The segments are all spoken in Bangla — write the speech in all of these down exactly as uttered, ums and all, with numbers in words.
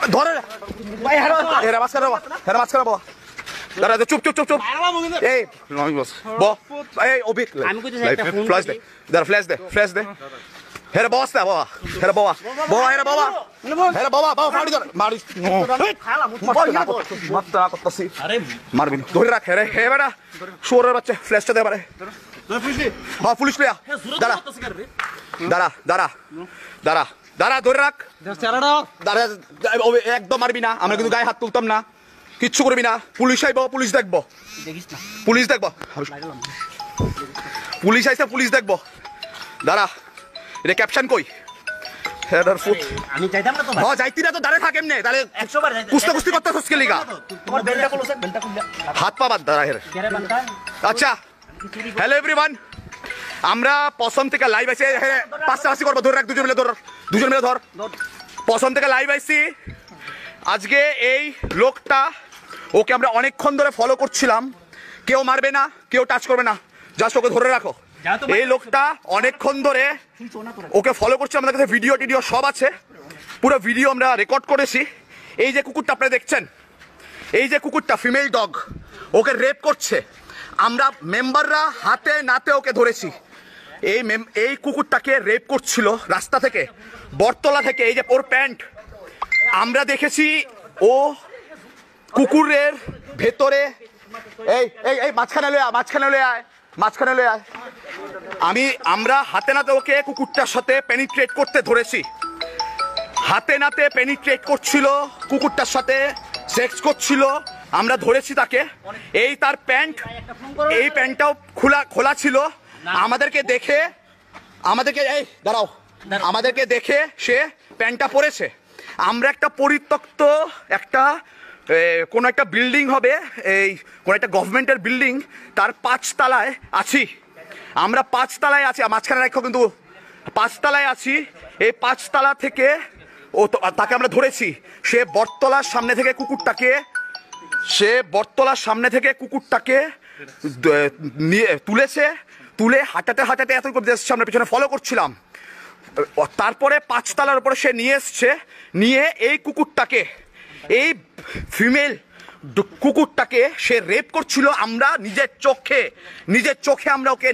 ধরে এরা মাছ খারাপ এরা মাছ খারাপ দাঁড়া চুপ চুপ চুপ চুপ এই বস ব এই অভিক ফ্ল্যাশ দে দাঁড়া ফ্ল্যাশ দে ফ্ল্যাশ দে হেরে বস দে বাবা হেরে বাবা বাবা হেরে বাবা হেরে বাবা বাবা ফাড়ি ধর মারি মারতে না করতেছি মারবি ধরে রাখ হেরে হে বেটা শুয়োরের বাচ্চা ফ্ল্যাশটা দে এবারে হ্যাঁ পুলিশ লিয়া দাঁড়া দাঁড়া দাঁড়া দাঁড়া দাঁড়া ধরে রাখ দাঁড়া একদম মারবি না আমরা কিন্তু গায়ে হাত তুলতাম না কিচ্ছু করবি না পুলিশ আইব পুলিশ দেখবো পুলিশ দেখবো পুলিশ আইসে পুলিশ দেখবো দাঁড়া এটা ক্যাপশন কই হেডার ফুট আমি যাইতাম না তো ভাই হ্যাঁ যাইতি না তো দাঁড়ে থাক এমনে তাহলে একশো বার যাইতাম কুস্তা কুস্তি করতে হচ্ছে লিগা তোমার বেলটা খুলো স্যার বেলটা খুলে হাত পা বাদ দাঁড়া হেরে কেরে বানতা আচ্ছা হ্যালো এভরিওয়ান আমরা পছন্দ থেকে লাইভ আইছি পাঁচটা করবো ধরে রাখ দুজন মিলে ধর দুজন মিলে ধর পছন্দ থেকে লাইভ আইছি আজকে এই লোকটা ওকে আমরা অনেকক্ষণ ধরে ফলো করছিলাম কেউ মারবে না কেউ টাচ করবে না জাস্ট ওকে ধরে রাখো এই লোকটা অনেকক্ষণ ধরে ওকে ফলো করছে আমাদের কাছে ভিডিও টিডিও সব আছে পুরো ভিডিও আমরা রেকর্ড করেছি এই যে কুকুরটা আপনারা দেখছেন এই যে কুকুরটা ফিমেল ডগ ওকে রেপ করছে আমরা মেম্বাররা হাতে নাতে ওকে ধরেছি এই এই কুকুরটাকে রেপ করছিল রাস্তা থেকে বটতলা থেকে এই যে ওর প্যান্ট আমরা দেখেছি ও কুকুরের ভেতরে এই এই এই মাঝখানে লয়ে আয় মাঝখানে লয়ে আয় মাঝখানে লয়ে আয় আমি আমরা হাতে নাতে ওকে কুকুরটার সাথে পেনিট্রেট করতে ধরেছি হাতে নাতে পেনিট্রেট করছিল কুকুরটার সাথে সেক্স করছিল আমরা ধরেছি তাকে এই তার প্যান্ট এই প্যান্টটাও খোলা খোলা ছিল আমাদেরকে দেখে আমাদেরকে এই দাঁড়াও আমাদেরকে দেখে সে প্যান্টটা পরেছে আমরা একটা পরিত্যক্ত একটা কোনো একটা বিল্ডিং হবে এই কোনো একটা গভর্নমেন্টের বিল্ডিং তার পাঁচতলায় আছি আমরা পাঁচতলায় আছি মাঝখানে রাখো কিন্তু পাঁচতলায় আছি এই পাঁচতলা থেকে ও তাকে আমরা ধরেছি সে বটতলার সামনে থেকে কুকুরটাকে সে বটতলার সামনে থেকে কুকুরটাকে নিয়ে তুলেছে তুলে হাঁটাতে হাঁটাতে এত করে আমরা পিছনে ফলো করছিলাম তারপরে পাঁচতলার উপরে সে নিয়ে এসছে নিয়ে এই কুকুরটাকে এই ফিমেল কুকুরটাকে সে রেপ করছিল আমরা নিজের চোখে নিজের চোখে আমরা ওকে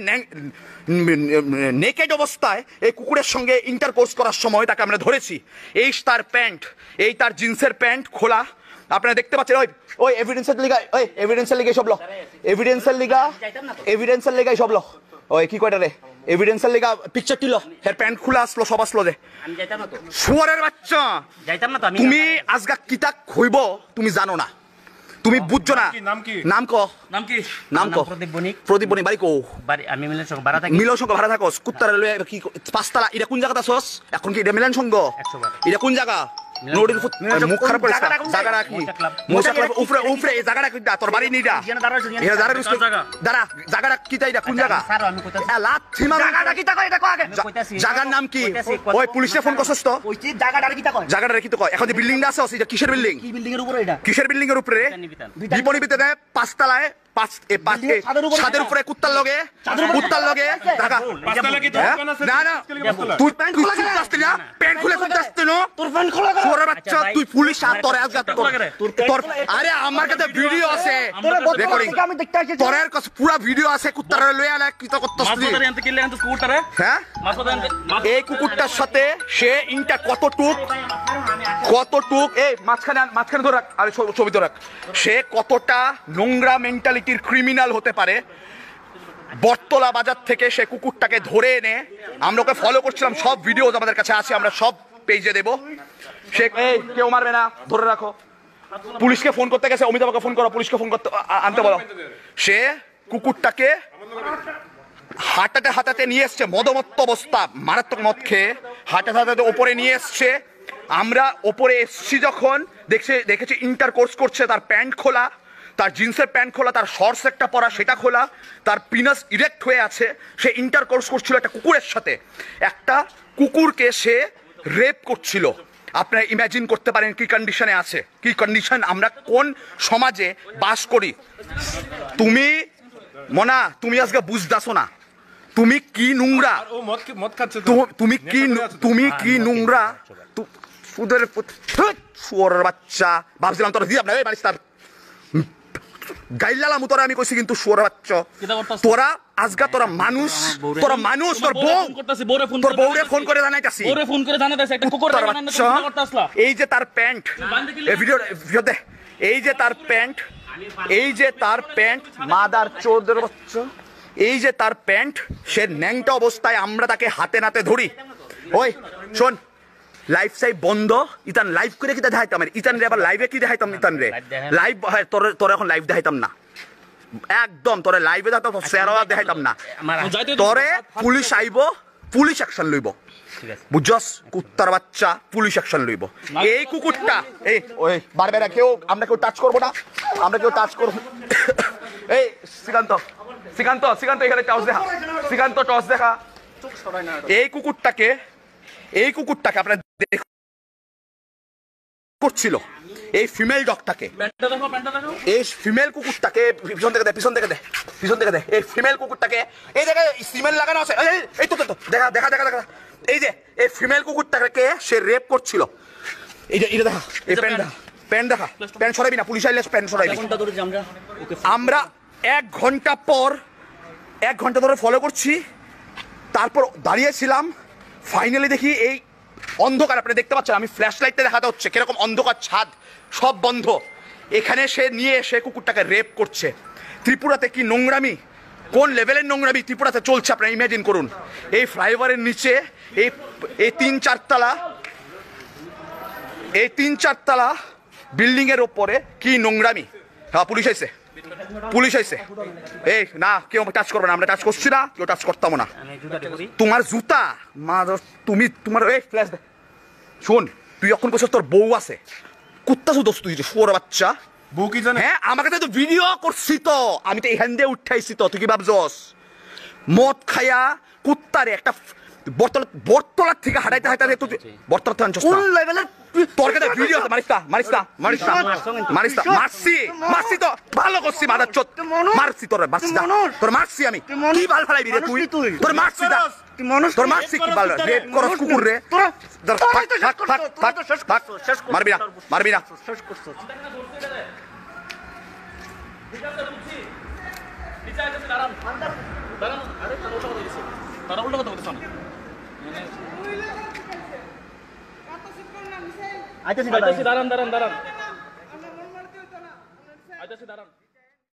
নেকেড অবস্থায় এই কুকুরের সঙ্গে ইন্টারকোর্স করার সময় তাকে আমরা ধরেছি এই তার প্যান্ট এই তার জিন্সের প্যান্ট খোলা আপনারা দেখতে পাচ্ছেন ওই ওই এভিডেন্সের লিগা ওই এভিডেন্সের লিগা সব লো এভিডেন্সের লিগা এভিডেন্সের লিগা সব লো ওই কি কয়টা রে এভিডেন্সের লিগা পিকচার টিলো হের প্যান্ট খুলে আসলো সব আসলো দে আমি যাইতাম না তো শুয়ারের বাচ্চা যাইতাম না তো আমি তুমি আজগা কিতা কইব তুমি জানো না তুমি বুঝছো না নাম কি নাম ক নাম কি নাম ক প্রদীপ বণিক প্রদীপ বণিক বাড়ি কো বাড়ি আমি মিলন সংঘ ভাড়া থাকি মিলন সংঘ ভাড়া থাকস কুত্তারে লয়ে কি পাঁচতলা এটা কোন জায়গাতে আছস এখন কি এটা মিলন সংঘ একশো বার এটা কোন জায়গা নোটির মুখ খারাপ করে জায়গা রাখি মোচা ক্লাব উপরে উপরে এই জায়গাটা কিটা তোর বাড়ি নিডা এটা জায়গা দাঁড়া জায়গাটা কিটা এটা কোন জায়গা স্যার আমি কইতাছি লাত থিমা জায়গাটা কিটা কয় এটা কয় আগে জায়গার নাম কি ওই পুলিশে ফোন করছস তো ওই কি জায়গাটা কিটা কয় জায়গাটা কি তো কয় এখন যে বিল্ডিংটা আছে এটা কিসের বিল্ডিং কি বিল্ডিং এর উপরে এটা কিসের বিল্ডিং এর উপরে বিপণী বিতানে পাঁচতলায় পাঁচ এ পাঁচ ছাদের উপরে কুত্তার লগে কুত্তার লগে ঢাকা পাঁচতলা কি না না তুই প্যান্ট খুলে আসছিস না প্যান্ট খুলে আসছিস না তোর প্যান্ট খোলা তোর বাচ্চা তুই পুলিশ আর তোর আজকে তোর আরে আমার কাছে ভিডিও আছে রেকর্ডিং আমি দেখতে আসি তোর এর কাছে পুরো ভিডিও আছে কুত্তার লয়ে আলা কি তো করতেছিস মাসুদার এনতে কি লেন তো কুকুরটারে হ্যাঁ মাসুদার এই কুকুরটার সাথে সে ইনটা কত টুক কত টুক এই মাঝখানে মাঝখানে ধরে রাখ আরে ছবি ধরে রাখ সে কতটা নোংরা মেন্টালিটির ক্রিমিনাল হতে পারে বটতলা বাজার থেকে সে কুকুরটাকে ধরে এনে আমরা ওকে ফলো করছিলাম সব ভিডিও আমাদের কাছে আছে আমরা সব পেজে দেবো সে এই কেউ মারবে না ধরে রাখো পুলিশকে ফোন করতে গেছে অমিতাভকে ফোন করো পুলিশকে ফোন করতে আনতে বলো সে কুকুরটাকে হাঁটাতে হাঁটাতে নিয়ে এসছে মদমত্ত অবস্থা মারাত্মক মদ খেয়ে হাঁটাতে হাঁটাতে ওপরে নিয়ে এসছে আমরা ওপরে এসছি যখন দেখছে দেখেছি ইন্টারকোর্স করছে তার প্যান্ট খোলা তার জিন্সের প্যান্ট খোলা তার শর্টস একটা পরা সেটা খোলা তার পিনাস ইরেক্ট হয়ে আছে সে ইন্টারকোর্স করছিল একটা কুকুরের সাথে একটা কুকুরকে সে রেপ করছিল আপনারা ইমাজিন করতে পারেন কি কন্ডিশনে আছে কি কন্ডিশন আমরা কোন সমাজে বাস করি তুমি মনা তুমি আজকে বুঝদাছো না তুমি কি নোংরা তুমি কি তুমি কি নোংরা সুদের শুয়োরের বাচ্চা ভাবছিলাম তোরা দিয়ে আপনার এই মারিস তার গাইলালাম তোরা আমি কইছি কিন্তু শুয়োরের বাচ্চা তোরা আজকা তোরা মানুষ তোরা মানুষ তোর বউ তোর বউরে ফোন করে জানাইতাছি বউরে ফোন করে জানাইতাছি একটা কুকুর করতে আসলা এই যে তার প্যান্ট এই ভিডিও ভিডিও দে এই যে তার প্যান্ট এই যে তার প্যান্ট মাদার চোদের বাচ্চা এই যে তার প্যান্ট সে ন্যাংটা অবস্থায় আমরা তাকে হাতে নাতে ধরি ওই শোন লাইভ সাইভ বন্ধ ইতান লাইভ করে কি দেখাইতাম ইতান রে আবার লাইভে কি দেখাইতাম ইতান রে লাইভ তোর তোর এখন লাইভ দেখাইতাম না একদম তোরে লাইভে দেখাতাম শেয়ার দেখাইতাম না তোরে পুলিশ আইব পুলিশ অ্যাকশন লইব বুঝছস কুত্তার বাচ্চা পুলিশ অ্যাকশন লইব এই কুকুরটা এই ওই বারবার কেউ আমরা কেউ টাচ করবো না আমরা কেউ টাচ করবো এই শ্রীকান্ত শ্রীকান্ত শ্রীকান্ত এখানে টস দেখা শ্রীকান্ত টস দেখা এই কুকুরটাকে এই কুকুরটাকে আপনার করছিল এই ফিমেল ডগটাকে এই ফিমেল কুকুরটাকে পিছন থেকে দে পিছন থেকে দে পিছন থেকে দে এই ফিমেল কুকুরটাকে এই জায়গায় সিমেন্ট লাগানো আছে এই তো তো দেখা দেখা দেখা দেখা এই যে এই ফিমেল কুকুরটাকে সে রেপ করছিল এই যে এটা দেখা এই প্যান্ট দেখা প্যান্ট দেখা প্যান্ট সরাইবি না পুলিশ আইলে প্যান্ট সরাইবি আমরা এক ঘন্টা পর এক ঘন্টা ধরে ফলো করছি তারপর দাঁড়িয়েছিলাম ফাইনালি দেখি এই অন্ধকার আপনি দেখতে পাচ্ছেন আমি ফ্ল্যাশ লাইটটা দেখাতে হচ্ছে কিরকম অন্ধকার ছাদ সব বন্ধ এখানে সে নিয়ে এসে কুকুরটাকে রেপ করছে ত্রিপুরাতে কি নোংরামি কোন লেভেলের নোংরামি ত্রিপুরাতে চলছে আপনারা ইমাজিন করুন এই ফ্লাইওভারের নিচে এই এই তিন চারতলা এই তিন চারতলা বিল্ডিং এর ওপরে কি নোংরামি হ্যাঁ পুলিশ আইছে পুলিশ আইছে এই না কেউ টাচ করবে না আমরা টাচ করছি না কেউ টাচ করতাম না তোমার জুতা মা তুমি তোমার এই ফ্ল্যাশ দে শোন তুই এখন কইছিস তোর বউ আছে কুত্তা শুধু তুই শুয়োর বাচ্চা বউ কি জানে হ্যাঁ আমার কাছে তো ভিডিও করছি তো আমি তো এখান দিয়ে উঠাইছি তো তুই কি ভাবছস মদ খায়া কুত্তারে একটা বর্তলা বর্তলার থেকে হাঁটাইতে হাঁটাইতে তুই বর্তলা থেকে আনছস কোন লেভেলের তোর কাছে ভিডিও আছে মারিস না মারিস না মারিস না মারিস না মারছি মারছি তো ভালো করছি মাদার চোদ মারছি তোর মারছি না তোর মারছি আমি কি বাল ফেলাইবি রে তুই তোর মারছি না তোর মারছি কি বাল রেপ করস কুকুর রে থাক থাক থাক থাক থাক মারবি না মারবি না শেষ করছ দাঁড়ান দাঁড়ান আরে তারা উল্টো কথা বলছে তারা উল্টো কথা বলছে না আইতাছি দাঁড়ান দাঁড়ান দাঁড়ান আইতাছি দাঁড়ান